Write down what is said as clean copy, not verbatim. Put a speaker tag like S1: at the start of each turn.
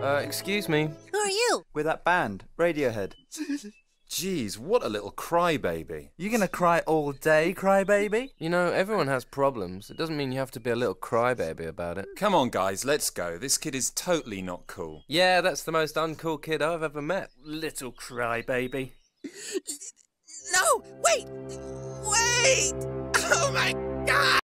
S1: Excuse me.
S2: Who are you?
S3: We're that band, Radiohead.
S4: Jeez, what a little crybaby.
S3: You gonna cry all day, Crybaby?
S1: You know, everyone has problems. It doesn't mean you have to be a little crybaby about it.
S4: Come on, guys, let's go. This kid is totally not cool.
S1: Yeah, that's the most uncool kid I've ever met.
S3: Little Crybaby.
S2: No! Wait! Wait! Oh my God!